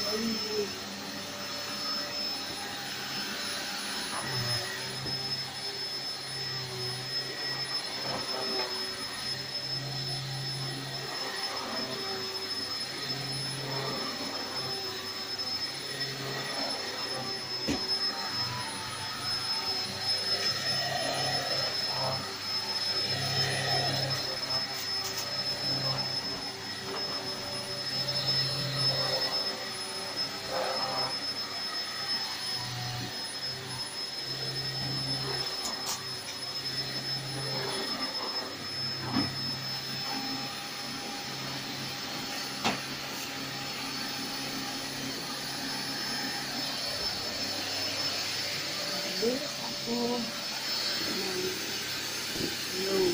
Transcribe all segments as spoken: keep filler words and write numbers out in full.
Bilis ako ng yung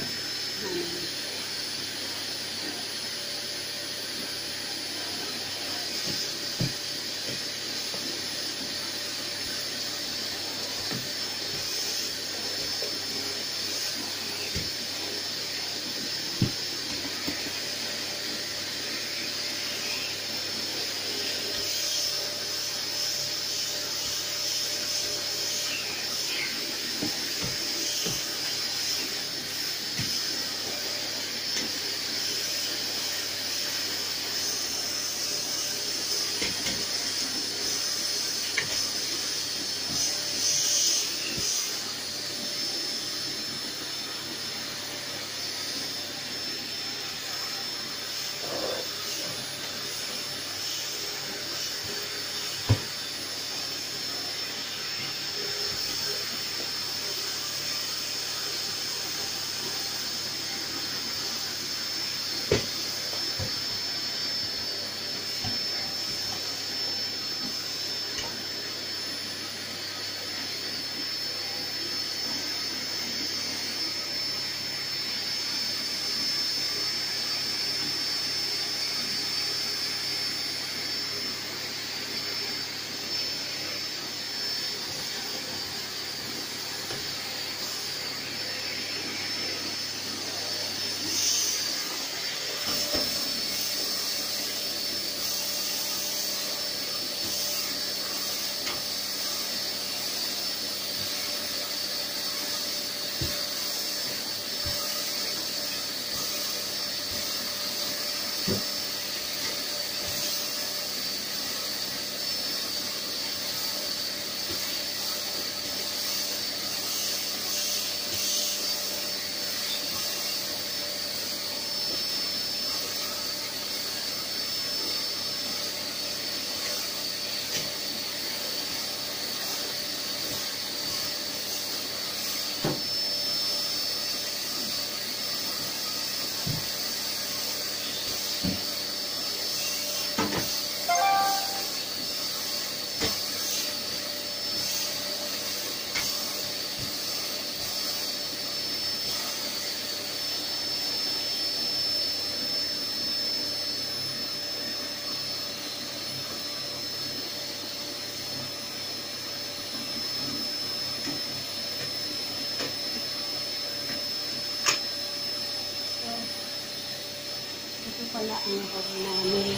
wala ang room namin.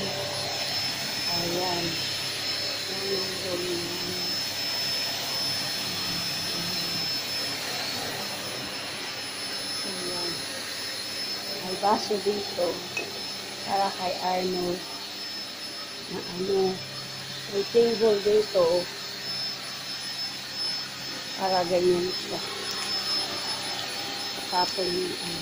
Ayan. Ayan ang room namin. Ayan. May baso dito para kay Arnold na ano. May table dito para ganyan siya. Tapos yung ano.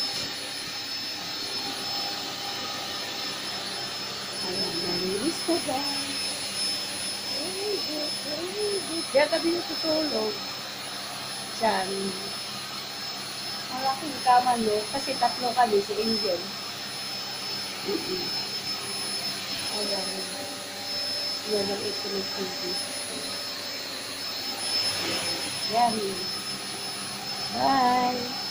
Ayan, nalilis na guys. Diyan kami natutulog. Diyan. Malaking kama no, kasi tatlo kami, si Angel. Mm-mm. Ayan. Yan ang ituloy T V. Yan. Bye!